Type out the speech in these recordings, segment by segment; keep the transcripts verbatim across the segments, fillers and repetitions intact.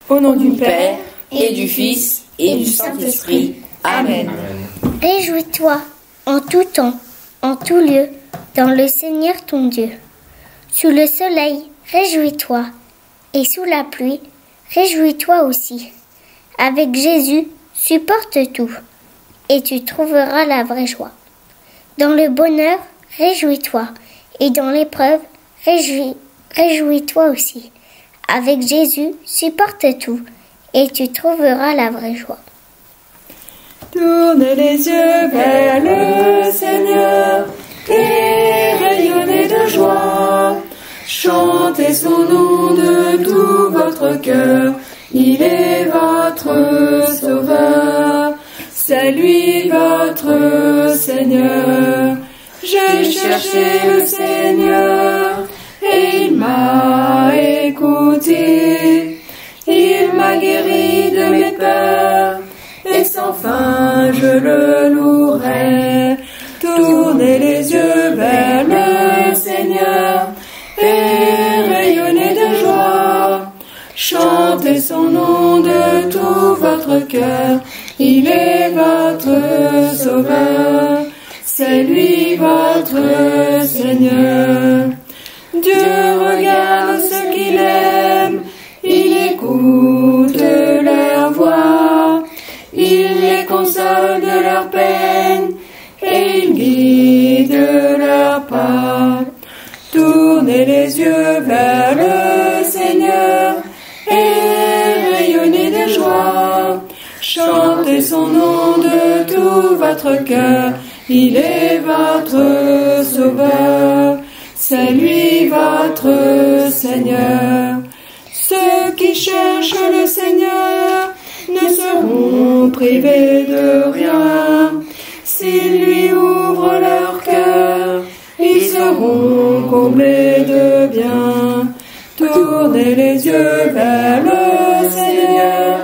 Au nom du Père, et du Fils, et du Saint-Esprit. Amen. Réjouis-toi en tout temps, en tout lieu, dans le Seigneur ton Dieu. Sous le soleil, réjouis-toi, et sous la pluie, réjouis-toi aussi. Avec Jésus, supporte tout, et tu trouveras la vraie joie. Dans le bonheur, réjouis-toi, et dans l'épreuve, réjouis, réjouis-toi aussi. Avec Jésus, supporte tout, et tu trouveras la vraie joie. Tournez les yeux vers le Seigneur et rayonnez de joie. Chantez son nom de tout votre cœur, il est votre sauveur. C'est lui votre Seigneur. J'ai cherché le Seigneur et il m'a écouté. Il m'a guéri de mes peurs et sans fin je le louerai. Tournez les yeux vers le Seigneur et rayonnez de joie. Chantez son nom de tout votre cœur, il est votre sauveur. C'est lui votre Seigneur. Dieu regarde ceux qu'il aime, il écoute leur voix, il les console de leur peine et il guide leur pas. Tournez les yeux vers le Seigneur et rayonnez de joie. Chantez son nom de tout votre cœur, il est votre sauveur. C'est lui votre Seigneur. Ceux qui cherchent le Seigneur ne seront privés de rien. S'ils lui ouvrent leur cœur, ils seront comblés de bien. Tournez les yeux vers le Seigneur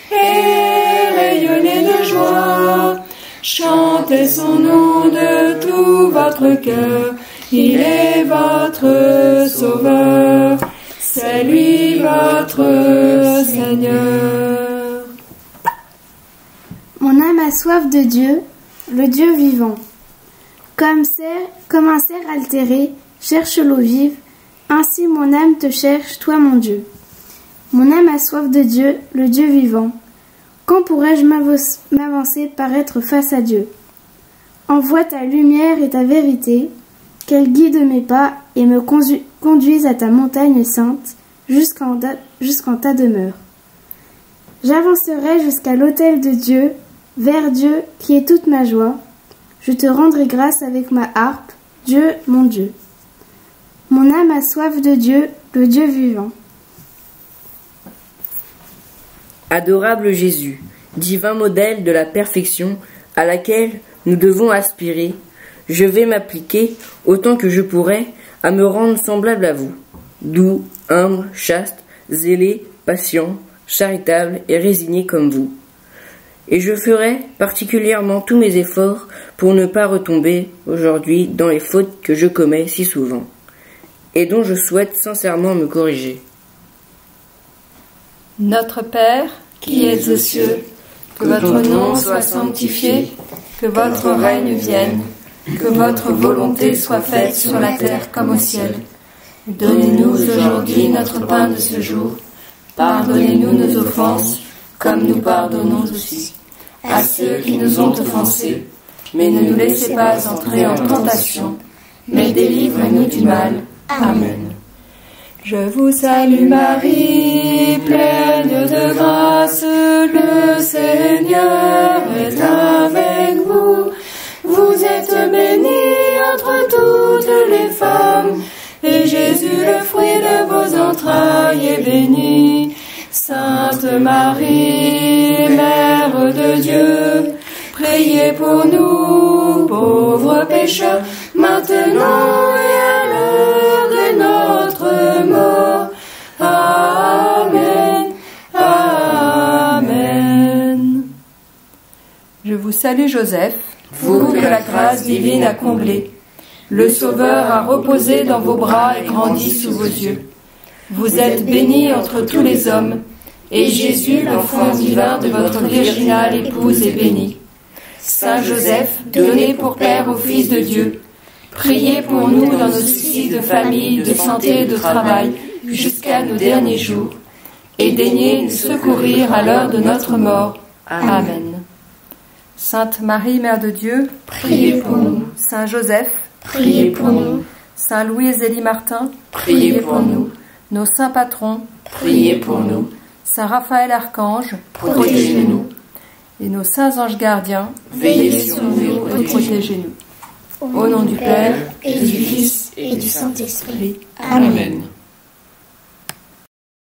et rayonnez de joie. Chantez son nom de tout votre cœur, il est votre sauveur. C'est lui votre Seigneur. Mon âme a soif de Dieu, le Dieu vivant. Comme, cerf, comme un cerf altéré cherche l'eau vive, ainsi mon âme te cherche, toi mon Dieu. Mon âme a soif de Dieu, le Dieu vivant. Quand pourrais-je m'avancer par être face à Dieu? Envoie ta lumière et ta vérité, qu'elle guide mes pas et me conduise à ta montagne sainte, jusqu'en jusqu'en ta demeure. J'avancerai jusqu'à l'autel de Dieu, vers Dieu qui est toute ma joie. Je te rendrai grâce avec ma harpe, Dieu, mon Dieu. Mon âme a soif de Dieu, le Dieu vivant. Adorable Jésus, divin modèle de la perfection à laquelle nous devons aspirer, je vais m'appliquer, autant que je pourrai, à me rendre semblable à vous, doux, humble, chaste, zélé, patient, charitable et résigné comme vous. Et je ferai particulièrement tous mes efforts pour ne pas retomber aujourd'hui dans les fautes que je commets si souvent, et dont je souhaite sincèrement me corriger. Notre Père, qui es aux cieux, que votre nom soit sanctifié, que votre règne vienne, que votre volonté soit faite sur la terre comme au ciel. Donnez-nous aujourd'hui notre pain de ce jour. Pardonnez-nous nos offenses, comme nous pardonnons aussi à ceux qui nous ont offensés. Mais ne nous laissez pas entrer en tentation, mais délivrez-nous du mal. Amen. Je vous salue Marie, pleine de grâce, le Seigneur est avec vous. Vous êtes bénie entre toutes les femmes, et Jésus, le fruit de vos entrailles, est béni. Sainte Marie, Mère de Dieu, priez pour nous, pauvres pécheurs, maintenant et à l'heure de notre mort. Amen. Amen. Je vous salue Joseph, vous que la grâce divine a comblé. Le Sauveur a reposé dans vos bras et grandi sous vos yeux. Vous êtes béni entre tous les hommes, et Jésus, l'enfant divin de votre virginale épouse, est béni. Saint Joseph, donné pour Père au Fils de Dieu, priez pour nous dans nos soucis de famille, de santé et de travail, jusqu'à nos derniers jours, et daignez nous secourir à l'heure de notre mort. Amen. Sainte Marie, Mère de Dieu, priez pour nous. Saint Joseph, priez pour nous. Saint Louis Zélie Martin, priez pour nous. Nos saints patrons, priez pour nous. Saint Raphaël Archange, protégez-nous. Et nos saints anges gardiens, veillez sur nous et protégez-nous. Au nom du Père, et du Fils, et du Saint-Esprit. Amen.